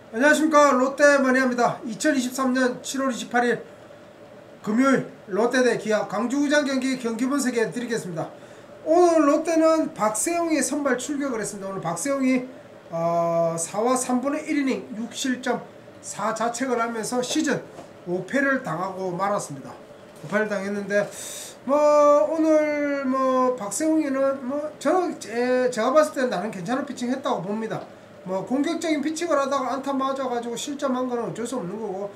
안녕하십니까. 롯데머니입니다. 2023년 7월 28일 금요일 롯데 대 기아 광주구장 경기 분석해 드리겠습니다. 오늘 롯데는 박세웅이 선발 출격을 했습니다. 오늘 박세웅이 4와 3분의 1이닝 6실점 4자책을 하면서 시즌 5패를 당하고 말았습니다. 5패를 당했는데 오늘 박세웅이는 저는 제가 봤을 때는 나는 괜찮은 피칭 했다고 봅니다. 공격적인 피칭을 하다가 안타 맞아가지고 실점한 거는 어쩔 수 없는 거고,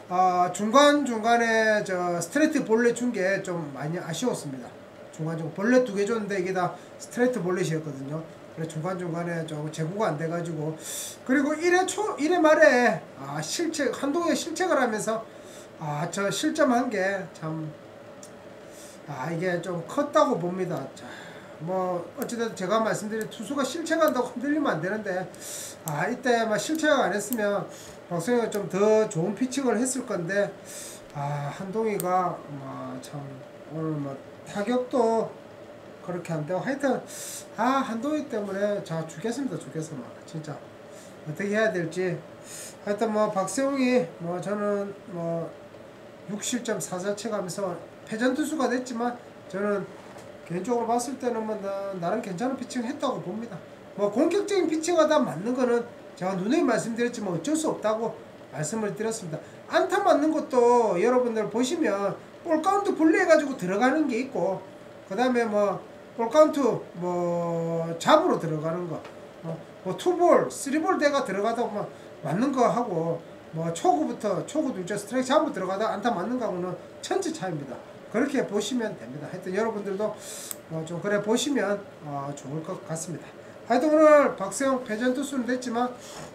중간중간에 스트레이트 볼넷 준 게 좀 많이 아쉬웠습니다. 중간중간 볼넷 2개 줬는데 이게 다 스트레이트 볼넷이었거든요. 그래서 중간중간에 좀 제구가 안 돼가지고, 그리고 1회 말에 한동에 실책을 하면서 저 실점한 게 참 이게 좀 컸다고 봅니다. 자, 어찌됐든 제가 말씀드린 투수가 실책한다고 흔들리면 안 되는데, 이때 실책 안 했으면 박성희가 좀 더 좋은 피칭을 했을 건데, 한동희가 참 오늘 타격도 그렇게 안 되고, 하여튼 한동희 때문에 죽겠습니다. 진짜 어떻게 해야 될지. 하여튼 박세웅이 저는 6실점 4자책 하면서 패전 투수가 됐지만, 저는 개인적으로 봤을 때는 나름 괜찮은 피칭 했다고 봅니다. 공격적인 피칭하다 맞는 거는 제가 누누이 말씀드렸지만 어쩔 수 없다고 말씀을 드렸습니다. 안타 맞는 것도 여러분들 보시면 볼카운트 분리해가지고 들어가는 게 있고, 그 다음에 볼카운트 잡으로 들어가는 거, 투볼, 쓰리볼 대가 들어가다 맞는 거 하고, 초구 둘째 스트라이크 잡으로 들어가다 안타 맞는 거하고는 천지 차이입니다. 그렇게 보시면 됩니다. 하여튼 여러분들도 좀 그래 보시면 좋을 것 같습니다. 하여튼 오늘 박세웅 패전 투수는 됐지만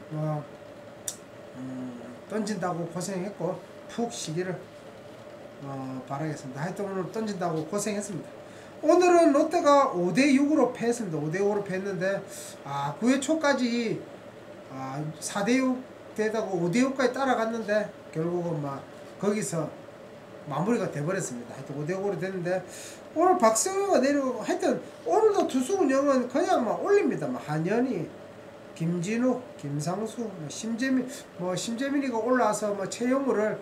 던진다고 고생했고 푹 쉬기를 바라겠습니다. 하여튼 오늘 던진다고 고생했습니다. 오늘은 롯데가 5대6으로 패했습니다. 5대5로 패했는데 9회 초까지 4대6 되다고 5대6까지 따라갔는데 결국은 거기서 마무리가 돼버렸습니다. 하여튼 5대5로 됐는데, 오늘 박세웅이가 내려오고, 하여튼 오늘도 투수 운영은 그냥 올립니다. 한현희, 김진욱, 김상수, 심재민이가 올라와서 최영우를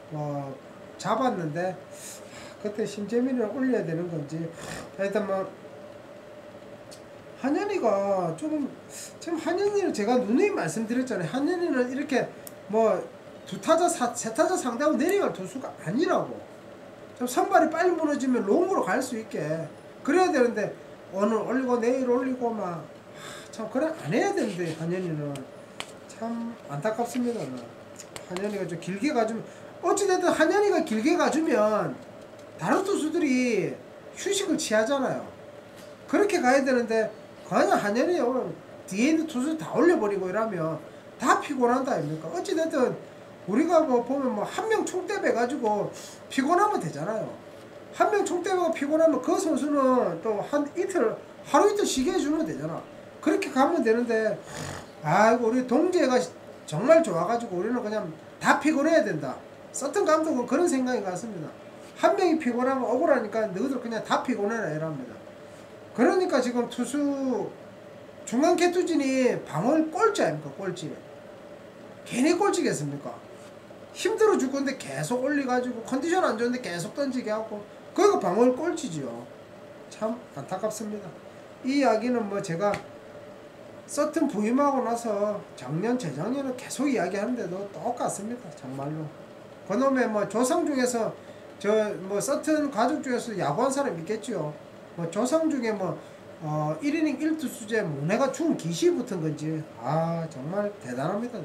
잡았는데, 그때 심재민을 올려야 되는 건지. 하여튼 한현희가 지금 한현희는 제가 누누이 말씀드렸잖아요. 한현희는 이렇게 세 타자 상대하고 내려갈 투수가 아니라고. 좀 선발이 빨리 무너지면 롱으로 갈 수 있게 그래야 되는데, 오늘 올리고 내일 올리고 참 그래 안 해야 되는데, 한현이는 참 안타깝습니다. 한현이가 좀 길게 가주면, 어찌됐든 한현이가 길게 가주면 다른 투수들이 휴식을 취하잖아요. 그렇게 가야 되는데 그냥 한현이 오늘 뒤에 있는 투수 다 올려버리고 이러면 다 피곤한다 아닙니까? 어찌됐든 우리가 보면 한 명 총대배 가지고 피곤하면 되잖아요. 한 명 총대배가 피곤하면 그 선수는 또 하루 이틀 쉬게 해주면 되잖아. 그렇게 가면 되는데, 우리 동재가 정말 좋아가지고 우리는 그냥 다 피곤해야 된다. 서튼 감독은 그런 생각인 것 같습니다. 한 명이 피곤하면 억울하니까 너희들 그냥 다 피곤해라 이랍니다. 그러니까 지금 투수 중간 개투진이 방어를 꼴찌 아닙니까? 꼴찌. 괜히 꼴찌겠습니까? 힘들어 죽 건데 계속 올려가지고 컨디션 안 좋은데 계속 던지게 하고, 그거 방어를 꼴찌지요. 참 안타깝습니다. 이 이야기는 제가 서튼 부임하고 나서 재작년에 계속 이야기하는데도 똑같습니다. 정말로. 그놈의 조상 중에서 서튼 가족 중에서 야구한 사람 있겠죠. 조상 중에 1이닝 1투수제 모네가 죽은 기시 붙은 건지 정말 대단합니다.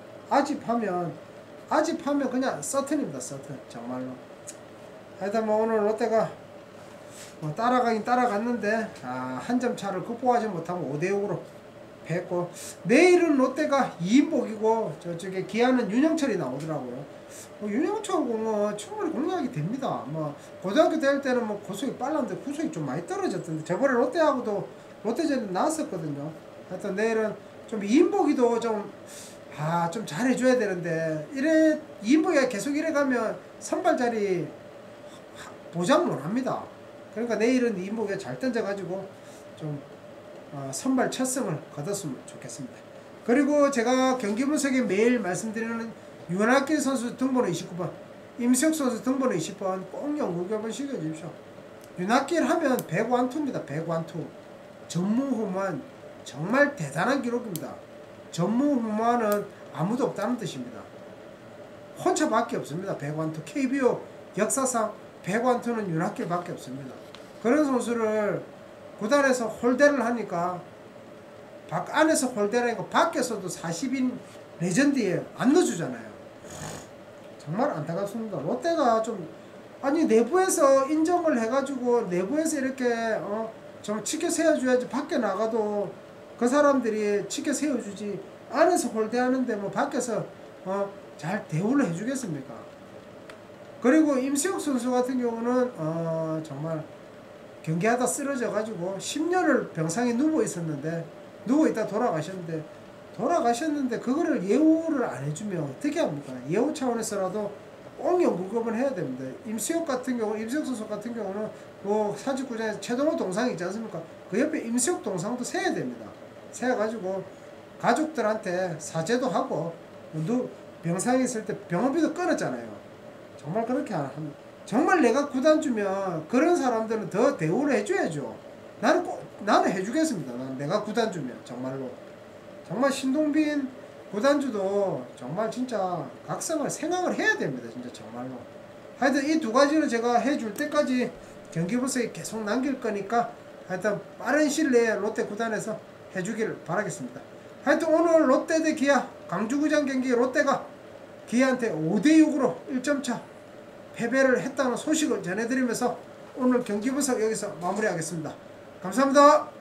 아집하면 그냥 서튼입니다. 서튼 정말로. 하여튼 오늘 롯데가 따라가긴 따라갔는데 한 점 차를 극복하지 못하고 5대6으로 패했고, 내일은 롯데가 2인복이고 저쪽에 기아는 윤영철이 나오더라고요. 윤영철 공은 충분히 공략이 됩니다. 고등학교 다닐 때는 고속이 빨랐는데 구속이 좀 많이 떨어졌던데, 저번에 롯데하고도 롯데전에 나왔었거든요. 하여튼 내일은 좀 2인복이도 좀 잘해줘야 되는데, 2인복이 계속 이래가면 선발 자리 보장 못합니다. 그러니까 내일은 2인복이 잘 던져가지고 좀 선발 첫 승을 거뒀으면 좋겠습니다. 그리고 제가 경기 분석에 매일 말씀드리는 윤학길 선수 등번호 29번, 임수혁 선수 등번호 20번 꼭 연구 한번 시켜주십시오. 윤학길 하면 백완투입니다. 백완투. 전무후무한 정말 대단한 기록입니다. 전무후무한은 아무도 없다는 뜻입니다. 혼자밖에 없습니다. 백완투. KBO 역사상 백완투는 윤학길밖에 없습니다. 그런 선수를 구단에서 홀대를 하니까 안에서 홀대를 하니까 밖에서도 40인 레전드에 안 넣어주잖아요. 정말 안타깝습니다. 롯데가 좀 아니 내부에서 인정을 해가지고 내부에서 이렇게 좀 치켜 세워줘야지. 밖에 나가도 그 사람들이 치켜 세워주지. 안에서 홀대하는데 뭐 밖에서 잘 대우를 해주겠습니까? 그리고 임수혁 선수 같은 경우는 정말 경기하다 쓰러져가지고 10년을 병상에 누워 있었는데 누워있다 돌아가셨는데 그거를 예우를 안 해주면 어떻게 합니까? 예우 차원에서라도 꼭 연구급은 해야 됩니다. 임수혁 선수 같은 경우는 뭐 사직구장에서 최동호 동상이 있지 않습니까? 그 옆에 임수혁 동상도 세야 됩니다. 세가지고 가족들한테 사죄도 하고 병상에 있을 때 병원비도 끊었잖아요. 정말 그렇게 합니다. 정말 내가 구단주면 그런 사람들은 더 대우를 해줘야죠. 나는 해주겠습니다. 내가 구단주면 정말로. 정말 신동빈 구단주도 정말 진짜 각성을 생각을 해야 됩니다. 진짜 정말로. 하여튼 이 두 가지를 제가 해줄 때까지 경기 분석에 계속 남길 거니까 하여튼 빠른 시일 내에 롯데 구단에서 해주길 바라겠습니다. 하여튼 오늘 롯데 대 기아 광주구장 경기 롯데가 기아한테 5대6으로 1점차 패배를 했다는 소식을 전해드리면서 오늘 경기 분석 여기서 마무리하겠습니다. 감사합니다.